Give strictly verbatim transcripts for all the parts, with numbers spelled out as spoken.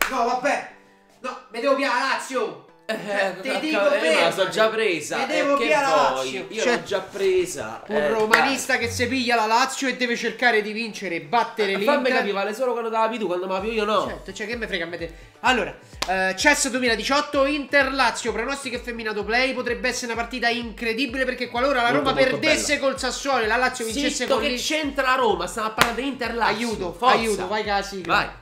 No, vabbè. No, mi devo piare la Lazio. Eh, Ti dico eh, bene, ma la so già presa. mi devo eh, che piare la vuoi? Lazio. Io Cioè, l'ho già presa. Un eh, romanista che si piglia la Lazio e deve cercare di vincere e battere l'Inter. Fammi capire, vale solo quando te la tu, quando me la più io no. Certo, cioè che me frega a me te. Allora, eh, C E S duemiladiciotto, Inter Lazio, pronostico effeminato play. Potrebbe essere una partita incredibile perché qualora la Molto, Roma molto perdesse bella. col Sassuolo e la Lazio vincesse Zitto, con che l'Inter. c'entra la Roma? Stiamo a parlare di Inter Lazio. Aiuto, Forza. aiuto, vai che la sigla. Vai.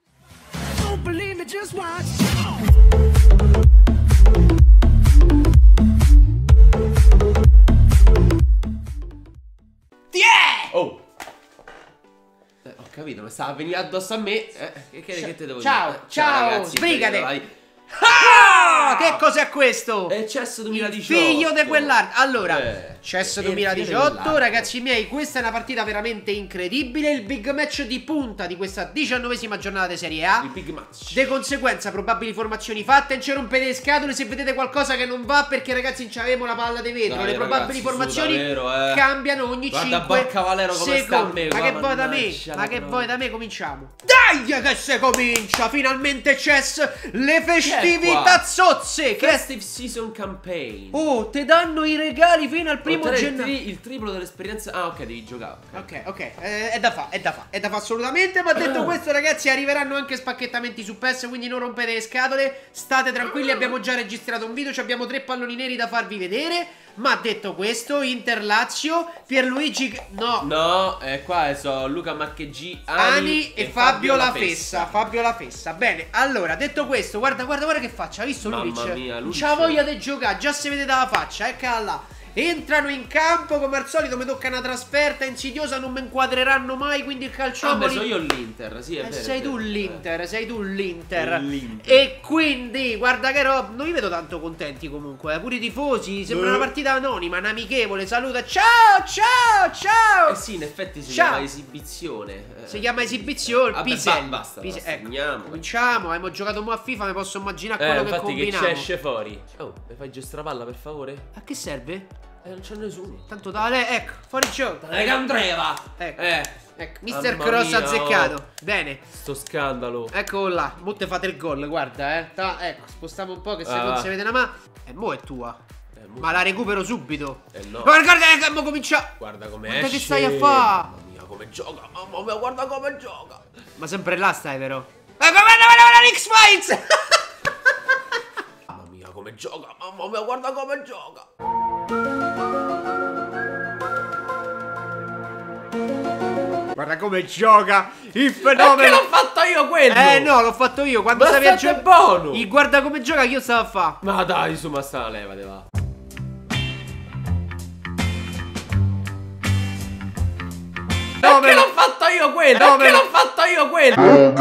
Oh! Eh, ho capito, ma stava a venire addosso a me. Eh, che, che, che te devo Ciao, dire? ciao, ragazzi, sbrigate. vai. Ah, che cos'è questo? È C E S duemiladiciotto. Figlio di quell'arte. Allora, Eh, C E S il duemiladiciotto, figlio dell'arte. ragazzi miei, questa è una partita veramente incredibile. Il big match di punta di questa diciannovesima giornata di Serie A. Il big match. De conseguenza, probabili formazioni fatte. Non ci rompete le scatole se vedete qualcosa che non va, perché ragazzi non c'avemo la palla di vetro. Dai, le probabili ragazzi, formazioni su, davvero, eh. cambiano ogni Guarda cinque Borca Valero come sta a me, secondi. Ma qua, che vuoi da me? mannaggia Ma la che troia. vuoi da me? Cominciamo. Dai che se comincia! Finalmente C E S, le festività zozze. Che è... Festive Season Campaign. Oh, te danno i regali fino al primo Ottenere il, gennaio. tri- il triplo dell'esperienza. Ah, ok, devi giocare. Ok, ok, eh, è da fa, è da fa, è da fa assolutamente. Ma detto questo, ragazzi, arriveranno anche spacchettamenti su P E S, quindi non rompete le scatole. State tranquilli, abbiamo già registrato un video, ci abbiamo tre palloni neri da farvi vedere. Ma detto questo, Inter Lazio, Pierluigi, no, No, eh, qua so Luca Marcheggi, Ani, Ani e Fabio La Fessa. Fabio La Fessa. Bene, allora, detto questo, guarda, guarda, guarda che faccia. Hai visto Mamma Lulic? mia, Non Lulic. c'ha voglia di giocare, già si vede dalla faccia, eccola là. Entrano in campo come al solito, mi tocca una trasferta insidiosa, non mi inquadreranno mai, quindi il Ah, calciopoli. beh, so io l'Inter, sì, è Eh, vero. sei è tu vero. l'Inter, sei tu l'Inter. L'Inter. E quindi, guarda che roba, non vi vedo tanto contenti comunque, eh. Pure i tifosi, sembra una partita anonima, un amichevole, saluta, ciao, ciao, ciao. Eh sì, in effetti si Ciao. chiama esibizione. eh. Si chiama esibizione, Vabbè, Piselli. ba- basta, Pise- basta, ecco, andiamo. cominciamo, abbiamo giocato mo a FIFA, mi posso immaginare Eh, quello che infatti che combiniamo. ci esce fuori. Oh, mi fai gestire la palla per favore? A che serve? Eh, non c'è nessuno. Tanto tale, ecco, fuori gioco. Dai, Candreva! Ecco. Eh, Ecco, mister Mamma Cross mia, azzeccato. oh. Bene. sto scandalo. Eccolo là, mo te fate il gol, guarda, eh. Ta- ecco, spostiamo un po' che se Ah, non va. si vede una mano. E mo è tua. Eh, mo- Ma la recupero subito. Eh, no. Guarda, guarda, che mo comincia. Guarda come Guarda esce. che stai a fa'. Mamma mia, come gioca. Mamma mia, guarda come gioca. Ma sempre là stai, però. Ecco, guarda, guarda, guarda, l'X-Files. Mamma mia, come gioca. Mamma mia, guarda come gioca. Guarda come gioca il Perché fenomeno. l'ho fatto io quello? Eh no, l'ho fatto io. Quando Ma stavi a state giocare. buono. Il guarda come gioca che io stavo a fa'. Ma dai, su, ma sta leva, te va. Perché l'ho fatto io quello? No, Perché me- l'ho fatto io quello?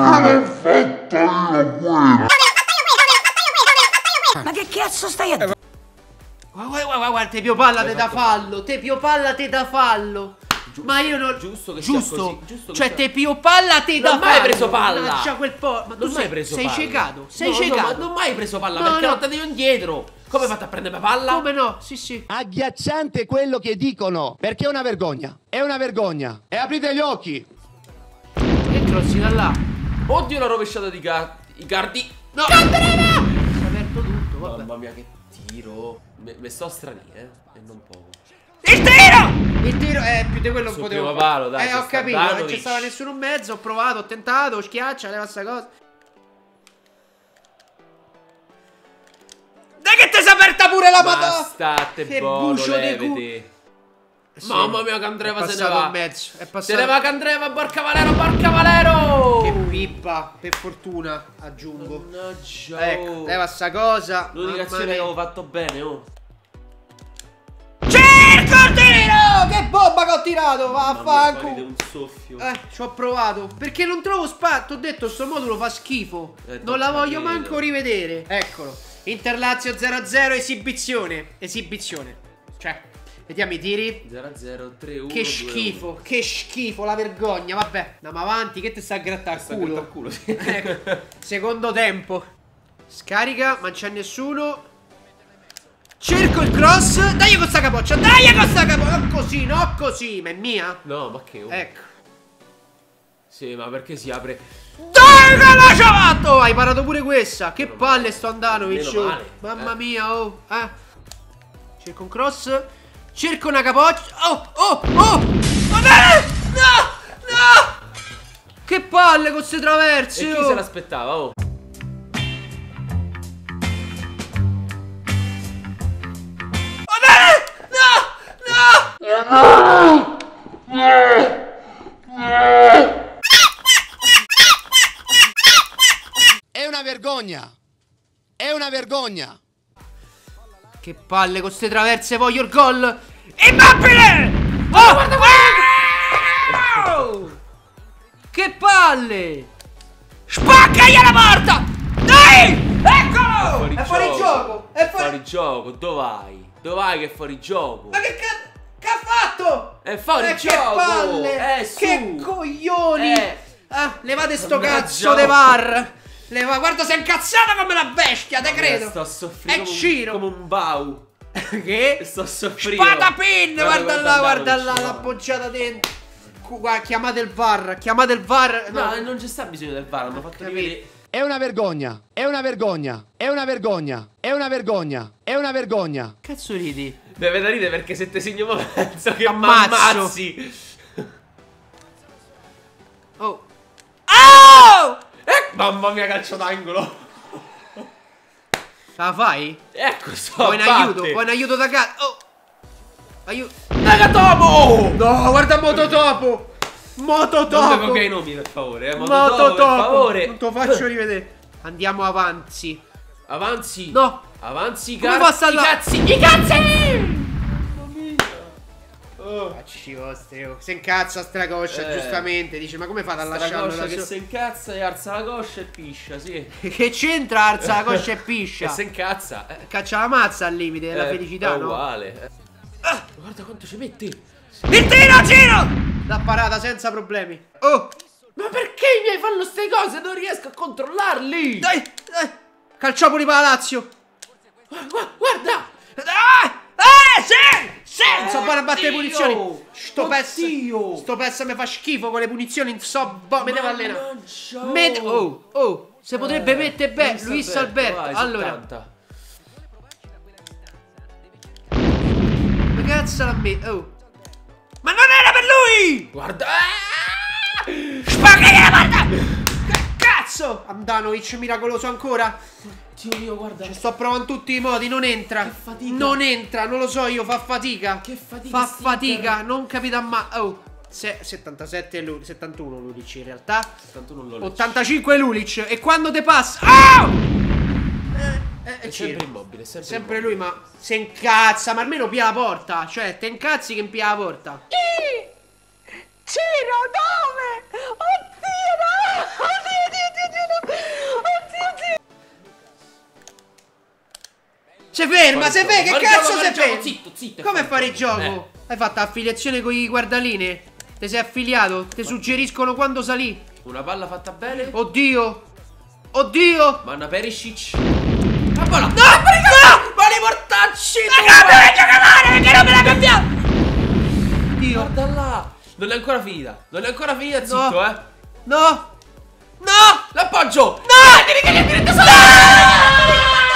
Ma che cazzo stai a dire? Guarda, guarda, guarda, te pio palla te da fallo. Te pio palla te da fallo. Ma io non. giusto che sia Giusto. così, giusto che Cioè, sia- te pio palla te da Non fallo. mai preso palla. Mannaggia quel po'. Ma tu Non sei, mai preso sei palla. ciecato. Sei No, no, ciecato. ma non mai preso palla No, perché no. non te devo indietro. Come hai fatto a prendere palla? Come no? Sì, sì. Agghiacciante quello che dicono, perché è una vergogna, è una vergogna. E aprite gli occhi. Che crossi da là? Oddio, la rovesciata di Gar- Icardi. No! Si è aperto tutto, vabbè. Mamma mia, che tiro. Me, me sto strani, eh. E non poco. Il tiro! Il tiro è più di quello non Sul potevo primo fare. palo, dai, Eh, c'è ho sta capito, non Ivanovic. c'è stava nessuno in mezzo, ho provato, ho tentato, schiaccia, leva sta cosa. Dai che ti sei aperta pure la madonna! Basta, te Che bono, bucio di cu- leviti. Sì. Mamma mia, È Candreva se ne passato va. in mezzo, è Se passato. ne va Candreva, Borca Valero, Borca Valero. Che pippa, per fortuna, aggiungo. Mannaggia. Ecco, leva sta cosa. L'unica mamma azione che mia. avevo fatto bene, oh. Cerco il tiro! Che bomba che ho tirato, Mamma mia, vaffanculo. farete un soffio. Eh, ci ho provato. Perché non trovo spazio. Ti ho detto, sto modulo fa schifo. Eh, non la t'ho voglio capito. manco rivedere. Eccolo. Inter Lazio zero a zero, esibizione. Esibizione. Cioè, vediamo i tiri. zero a zero, tre a uno. Che schifo, che schifo, la vergogna. Vabbè, andiamo avanti. Che ti sta a grattare il Sta culo? al culo, sì. Ecco. Secondo tempo. Scarica, ma non c'è nessuno. Cerco il cross. Dai con sta capoccia. Dai con sta capoccia. Non così, no così. Ma è mia. No, ma che? Oh. Ecco. Sì, ma perché si apre? Dai, che l'ha ciavatto! Hai parato pure questa. Che palle sto Andanovic. Meno male, Mamma eh. mia, oh. Eh. Cerco un cross. Cerco una capoccia. Oh, oh, oh. Va bene! No, no. Che palle con queste traverse. E chi oh. se l'aspettava, oh? Va bene! No, no. È una vergogna. È una vergogna. Che palle con queste traverse, voglio il gol. Immobile! Oh, guarda, guarda! Oh! Che palle! Spaccagli la porta! Dai! Eccolo! Fuori È fuori gioco! È fuori... Fuori gioco, dov'hai? Dov'hai che è fuori gioco? Ma che cazzo? Che ha fatto? È fuori Eh, gioco! Che palle! Eh, su! Che coglioni! Eh. Ah, levate sto Mannaggia. cazzo de V A R! Leva... Guarda, sei incazzata come la bestia, te credo! Sto a soffrire È come, un- Ciro! come un bau. Che? Sto a soffrire. Spadapin! Guarda, là, guarda là, Andanovic, l'ha appoggiata dentro. Cu- Guarda, chiamate il V A R, chiamate il V A R. No, non c'è sta bisogno del V A R, hanno fatto Capito. rivedere. È una vergogna. È una vergogna. È una vergogna. È una vergogna. È una vergogna. Cazzo ridi? Deve da ridere perché se te segno mo penso che T'ammazzo. ammazzi. Oh. Oh! Eh, mamma mia, calcio d'angolo. La fai? Ecco, sto Vuoi in a aiuto? batte. Vuoi in aiuto da casa? Oh! Aiuto! Nagatomo! No, guarda Mototopo! Mototopo! Non devo che i nomi, per favore, eh. Mototopo! Mototopo, per favore. Non te lo faccio rivedere. Andiamo avanti. Avanzi. No! Avanzi, Come cazzi. fa a sta I là? cazzi. I cazzi! Oh. Facci vostri, oh. Si incazza stracoscia, Eh. giustamente. Dice, ma come fate a La lasciarlo coscia da che solo? si incazza e alza la coscia e piscia, sì. Che c'entra alza la coscia e Che piscia? si incazza. Eh. Caccia la mazza al limite della Eh, felicità, è no? uguale. Eh. Ah, guarda quanto ci metti. Il tiro, giro! L'ha parata senza problemi. Oh! Ma perché i miei fanno ste cose? Non riesco a controllarli. Dai, dai! Calciopoli per la Lazio! Guarda, guarda. Ah! Eh, sì! Sì! Non so Eh, fare a battere le Dio! punizioni! Sto pezzo! Oddio! Sto pezzo mi fa schifo con le punizioni, non so, boh, mi devo allenare. Mannaggia. Met- oh, oh, si potrebbe Eh, mettere bene, Luis Alberto. vai, Allora, settanta. che cazzo l'ha messo? Oh. Ma non era per lui! Guarda. Ah! Spaccagli la porta! Che cazzo! Andanovic miracoloso ancora. Dio mio, guarda. Ci sto provando in tutti i modi, non entra. Che fatica. Non entra, non lo so io, fa fatica. Che fatica Fa sta fatica, Inter. non capita mai. Oh, se- settantasette Lu- settantuno Lulic in realtà. settantuno non lo ottantacinque Lulic. E quando te passa. Oh! Eh, eh, È eh, sempre Ciro. immobile, è sempre, Sempre immobile. lui, ma se incazza, ma almeno pia la porta. Cioè, te incazzi che impia la porta. Ciro, dove? Oddio, no! Oddio, Dio, Dio, Dio, oddio, Dio. Si ferma, Fuori si gioco, ferma, che fuori cazzo gioco, si fuori gioco, ferma? zitto, zitto, Come fuori fare il gioco. gioco? Hai fatto affiliazione con i guardaline? Ti sei affiliato? Ti suggeriscono quando salì? Una palla fatta bene. Oddio! Oddio! Manna Perisic. La palla. No, no! Ma li mortacci! Ma cambia giocatore, perché non me l'ha cambiato? Dio! Guarda là. Non è ancora finita. Non è ancora finita, zitto, No. eh. No! No! L'appoggio. No! Devi che gli diritto solo!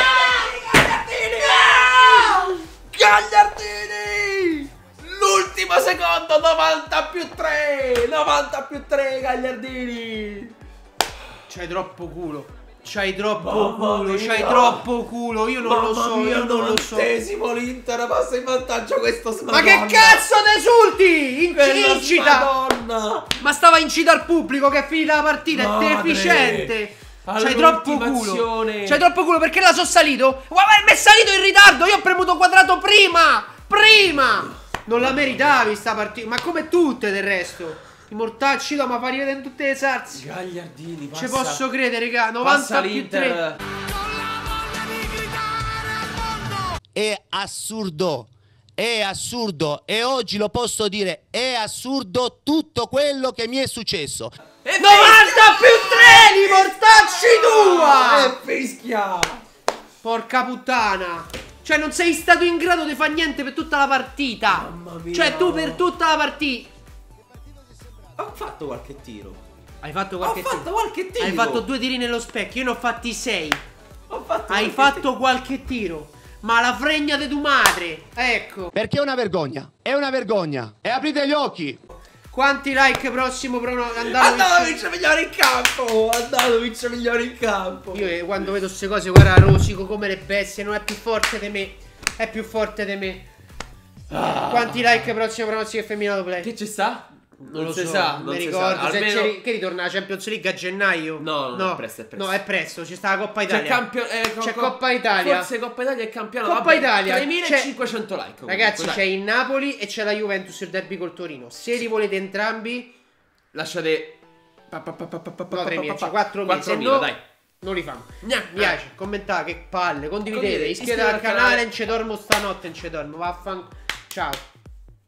Gagliardini! L'ultimo secondo, novanta più tre! novanta più tre, Gagliardini! C'hai troppo culo. C'hai troppo Mamma culo, mia. c'hai troppo culo. Io non lo so, io non lo so. l'Inter passa in vantaggio questo Ma che cazzo ne esulti? In- Quella incita! Madonna! Ma stava a incitare il pubblico che è finita la partita, è Madre. deficiente. C'hai All'ultima troppo culo. azione. C'hai troppo culo perché la so salito. Guarda, mi è salito in ritardo. Io ho premuto quadrato prima. Prima. Non la meritavi sta partita. Ma come tutte del resto. I mortacci da ma fa rivedere in tutte le salse. Gagliardini, passa. Ci posso credere, raga. Passa novanta più l'Inter. tre. È assurdo. È assurdo. E oggi lo posso dire. È assurdo tutto quello che mi è successo. novanta più tre di mortacci tua. E fischia! Porca puttana. Cioè non sei stato in grado di fare niente per tutta la partita. Mamma mia. Cioè tu per tutta la partita. Ho fatto qualche tiro. Hai fatto qualche Ho fatto tiro. qualche tiro. Hai fatto due tiri nello specchio, io ne ho fatti sei. Ho fatto Hai qualche fatto tiro. qualche tiro. Ma la fregna di tua madre. Ecco. Perché è una vergogna, è una vergogna. E aprite gli occhi. Quanti like prossimo prono Andanovic? Andanovic migliore in campo. Andanovic migliore in campo. Io eh, quando vedo queste cose, guarda, rosico come le bestie. Non è più forte di me. È più forte di me. Ah. Quanti like prossimo pronostico e femminato play? Che ci sta? Non lo si so, sa, mi non si ricordo. sa. Se Almeno... c'è- che ritorna la Champions League a gennaio? No, no, no, è presto, è presto. No, è presto. C'è sta la Coppa C'è Italia. campio- eh, co- C'è co- Coppa Italia. Forse Coppa Italia e campionato. Coppa Vabbè, Italia. tremilacinquecento like. Comunque, Ragazzi, dai. c'è il Napoli e c'è la Juventus, il derby col Torino. Se li volete entrambi, Lasciate. Pa, pa, pa, pa, pa, pa, no, tre pa, mila, pa, cioè pa. quattro mila. Se quattromila, no, dai. non li fanno. Gna. Mi piace, commentate, che palle, condividete, Condividete, iscrivetevi al iscrivetevi al canale, canale. non ci dormo stanotte, non ci dormo, vaffan. Ciao.